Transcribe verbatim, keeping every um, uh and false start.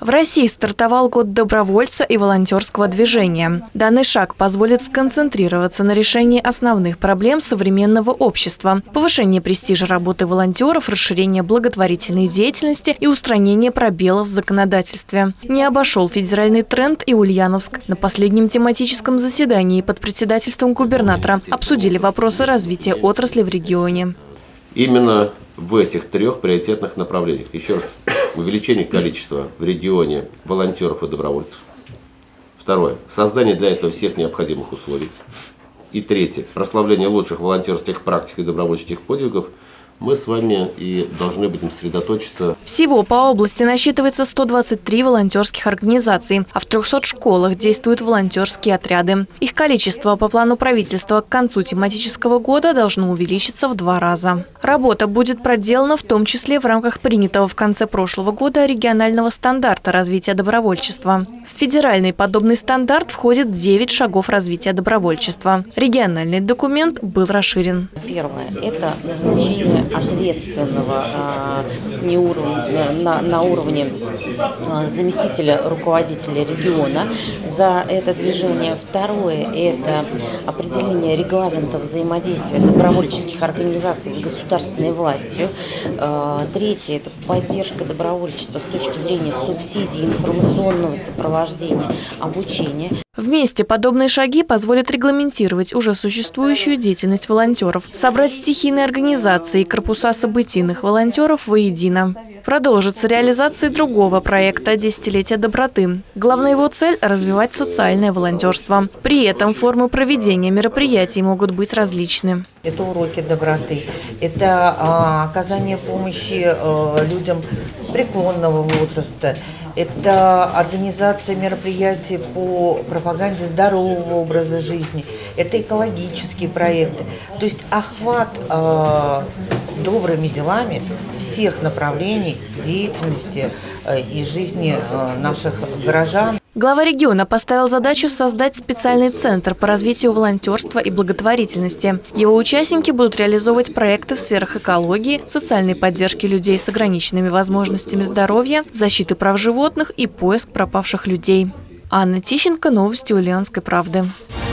В России стартовал год добровольца и волонтерского движения. Данный шаг позволит сконцентрироваться на решении основных проблем современного общества: повышение престижа работы волонтеров, расширение благотворительной деятельности и устранение пробелов в законодательстве. Не обошел федеральный тренд и Ульяновск. На последнем тематическом заседании под председательством губернатора обсудили вопросы развития отрасли в регионе. Именно в этих трех приоритетных направлениях. Еще раз, увеличение количества в регионе волонтеров и добровольцев. Второе, создание для этого всех необходимых условий. И третье, прославление лучших волонтерских практик и добровольческих подвигов. Мы с вами и должны будем сосредоточиться. Всего по области насчитывается сто двадцать три волонтерских организаций, а в трёхсот школах действуют волонтерские отряды. Их количество по плану правительства к концу тематического года должно увеличиться в два раза. Работа будет проделана в том числе в рамках принятого в конце прошлого года регионального стандарта развития добровольчества. В федеральный подобный стандарт входит девять шагов развития добровольчества. Региональный документ был расширен. Первое – это назначение ответственного не уровня, на, на уровне заместителя руководителя региона за это движение. Второе – это определение регламента взаимодействия добровольческих организаций с государственной властью. Третье – это поддержка добровольчества с точки зрения субсидий, информационного сопровождения, обучения. Вместе подобные шаги позволят регламентировать уже существующую деятельность волонтеров, собрать стихийные организации и корпуса событийных волонтеров воедино. Продолжится реализация другого проекта «Десятилетие доброты». Главная его цель – развивать социальное волонтерство. При этом формы проведения мероприятий могут быть различны. Это уроки доброты, это а, оказание помощи а, людям преклонного возраста, это организация мероприятий по пропаганде здорового образа жизни, это экологические проекты. То есть охват э, добрыми делами всех направлений деятельности э, и жизни э, наших горожан. Глава региона поставил задачу создать специальный центр по развитию волонтерства и благотворительности. Его участники будут реализовывать проекты в сферах экологии, социальной поддержки людей с ограниченными возможностями здоровья, защиты прав животных и поиск пропавших людей. Анна Тищенко, новости Ульяновской правды.